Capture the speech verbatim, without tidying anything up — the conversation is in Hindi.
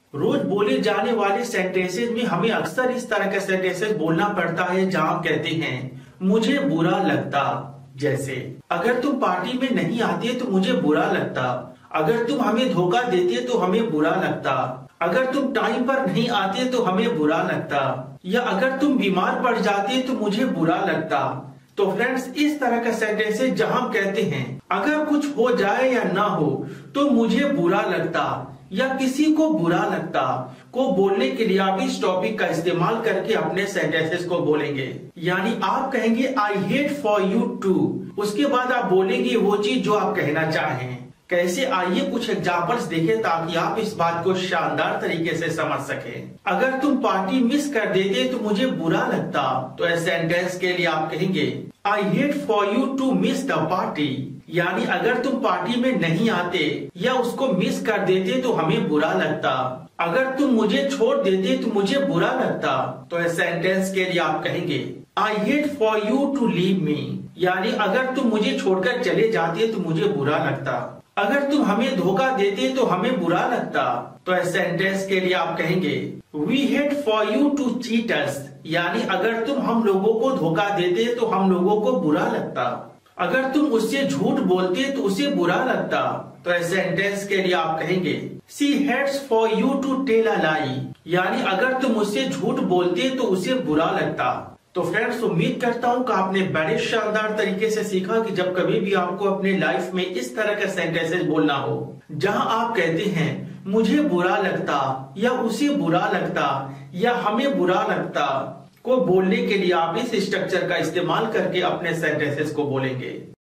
रोज बोले जाने वाले सेंटेंसेस में हमें अक्सर इस तरह का सेंटेंसेस बोलना पड़ता है जहाँ कहते हैं मुझे बुरा लगता। जैसे अगर तुम पार्टी में नहीं आते तो मुझे बुरा लगता, अगर तुम हमें धोखा देते तो हमें बुरा लगता, अगर तुम टाइम पर नहीं आते तो हमें बुरा लगता, या अगर तुम बीमार पड़ जाते तो मुझे बुरा लगता। तो फ्रेंड्स, इस तरह का सेंटेंस है जहां हम कहते हैं अगर कुछ हो जाए या ना हो तो मुझे बुरा लगता या किसी को बुरा लगता को बोलने के लिए आप इस टॉपिक का इस्तेमाल करके अपने सेंटेंसेस को बोलेंगे। यानी आप कहेंगे I hate for you to, उसके बाद आप बोलेंगे वो चीज जो आप कहना चाहें। कैसे, आइए कुछ एग्जाम्पल्स देखें ताकि आप इस बात को शानदार तरीके से समझ सकें। अगर तुम पार्टी मिस कर देते तो मुझे बुरा लगता, तो इस सेंटेंस के लिए आप कहेंगे I hate for you to miss the party. यानी अगर तुम पार्टी में नहीं आते या उसको मिस कर देते तो हमें बुरा लगता, अगर तुम मुझे छोड़ देते तो मुझे बुरा लगता। तो इस सेंटेंस के लिए आप कहेंगे I hate for you to leave me. यानी अगर तुम मुझे छोड़कर चले जाते तो मुझे बुरा लगता, अगर तुम हमें धोखा देते तो हमें बुरा लगता। तो इस सेंटेंस के लिए आप कहेंगे we hate for you to cheat us. यानी अगर तुम हम लोगों को धोखा देते तो हम लोगों को बुरा लगता, अगर तुम उससे झूठ बोलते तो उसे बुरा लगता। तो इस सेंटेंस के लिए आप कहेंगे she hates for you to tell a lie. यानी अगर तुम उससे झूठ बोलते तो उसे बुरा लगता। तो फ्रेंड्स, उम्मीद करता हूँ कि आपने बड़े शानदार तरीके से सीखा कि जब कभी भी आपको अपने लाइफ में इस तरह के सेंटेंसेस बोलना हो जहां आप कहते हैं मुझे बुरा लगता या उसे बुरा लगता या हमें बुरा लगता को बोलने के लिए आप इस स्ट्रक्चर का इस्तेमाल करके अपने सेंटेंसेस को बोलेंगे।